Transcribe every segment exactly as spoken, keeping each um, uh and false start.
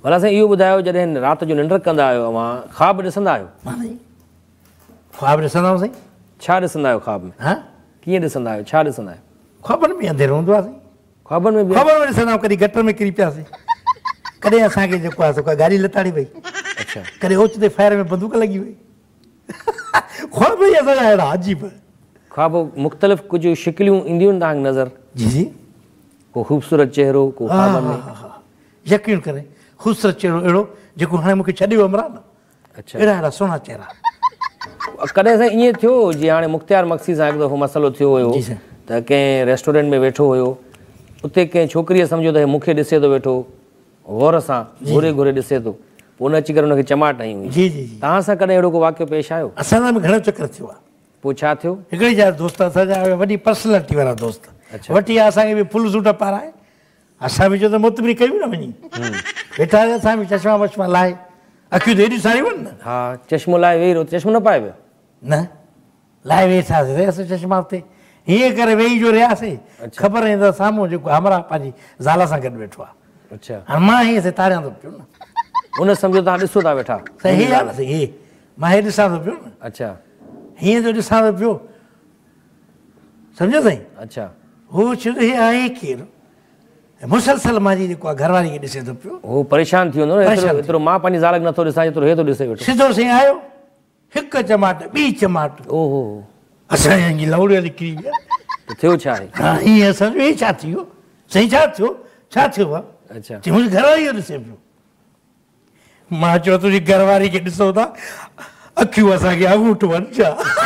भला साईं इहो ॿुधायो जॾहिं राति जो निंड कंदा आहियो अवां ख़्वाब ॾिसंदा आहियो? ख्वाब ॾिसंदा आहियूं साईं। छा ॾिसंदा आहियो ख़्वाब में? हा कीअं ॾिसंदा आहियो, छा ॾिसंदा आहियो? ख्वाबनि में अंधेरो हूंदो आहे साईं। ख़्वाबनि में बि ख्वाबनि में ॾिसंदा आहियूं, कॾहिं गटर में किरी पियासीं, कॾहिं असांखे जेको आहे सो का गाॾी लताड़ी वई, अच्छा कॾहिं ओचिते फायर में बंदूक लॻी वई। ख्वाब ई असांजा अहिड़ा अजीब। ख़्वाब मुख़्तलिफ़ कुझु शिकिलियूं ईंदियूं आहिनि तव्हांखे नज़र? जी जी। को ख़ूबसूरत चहिरो, को हा ख़्वाबनि में? हा हा यकीन करे ख़ूबसूरत चहिरो अहिड़ो जेको हाणे मूंखे छॾियो अमरा न, अच्छा अहिड़ा अहिड़ा सुहिणा चहिरा। कॾहिं साईं ईअं थियो जीअं हाणे मुख़्तियार मक्सी सां हिकु दफ़ो मसइलो थियो हुयो जी साईं। त कंहिं रेस्टोरेंट में वेठो हुयो, उते कंहिं छोकिरीअ सम्झो त हे मूंखे ॾिसे थो वेठो, गौर सां घुरे घुरे ॾिसे थो, पोइ उन अची करे हुनखे चमाट हई हुई। जी जी जी। तव्हां सां कॾहिं अहिड़ो को वाक़ियो पेश आयो? असां सां बि घणो चकर थियो आहे। पोइ छा थियो? हिकिड़ी जा दोस्त असांजा वॾी पर्सनैलिटी वारा दोस्त वठी आया, असांखे बि फुल सूट पाराए, असां बि चयो त मुतबरी कयूं न वञी, वेठा असां बि चश्मा वश्मा लाहे, अखियूं त हेॾियूं सारियूं आहिनि न। हा चश्मो लाहे वेही रहो, चश्मो न पाए वियो? न लाहे वेठासीं रहियासीं चश्मा उते, हीअं करे वेही जो रहियासीं, ख़बर आहे त साम्हूं जेको हमरा पंहिंजी ज़ाल सां गॾु वेठो आहे। अच्छा हाणे मां हीअं तारियां थो पियो न, उन सम्झो तव्हां ॾिसो था वेठा? सही आहे न साईं, हे मां हे ॾिसां थो पियो न, अच्छा हीअं जो ॾिसां थो पियो, सम्झो साईं। अच्छा हू चयो हे आहे केरु, मुसलसल मुंहिंजी जेको आहे घरवारी खे ॾिसे थो पियो, हू परेशान थी वेंदो न, एतिरो एतिरो मां पंहिंजी ज़ाल खे नथो ॾिसां जेतिरो हे थो ॾिसे वेठो। सिधो साईं आयो, हिकु चमाट ॿी चमाट, ओहो असांजी लौड़िया निकिरी विया। त थियो छा आहे? हा हीअं सम्झो हे छा थी वियो साईं, छा थियो छा थियो आहे? अच्छा चई मुंहिंजी घरवारी खे ॾिसे पियो। मां चयो तुंहिंजी घरवारी खे ॾिसो था, अखियूं असांखे अॻूठ वञ छा।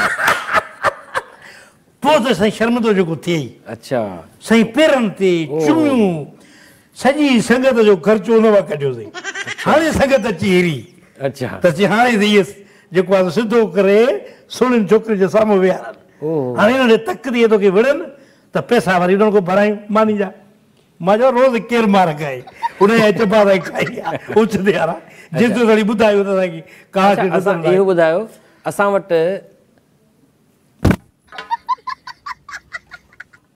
पोइ त साईं शर्मंदो जेको थिए, अच्छा साईं पेरनि ते चुमियूं, सॼी संगत जो ख़र्चो हुन वक़्तु कढियोसीं। हाणे संगत अची हेरी, अच्छा त चई हाणे त इहे जेको आहे सिधो करे सुहिणियुनि छोकिरियुनि जे साम्हूं वेहारनि, हाणे हिन तक थिए तोखे विढ़नि त पैसा वरी उन्हनि खां भरायूं मानी जा। मां चयो रोज़ केरु मार खाए, हुन जा चपा ताईं खाई आहे उछते वारा, जेतिरो घणी ॿुधायो त असांखे का इहो ॿुधायो, असां वटि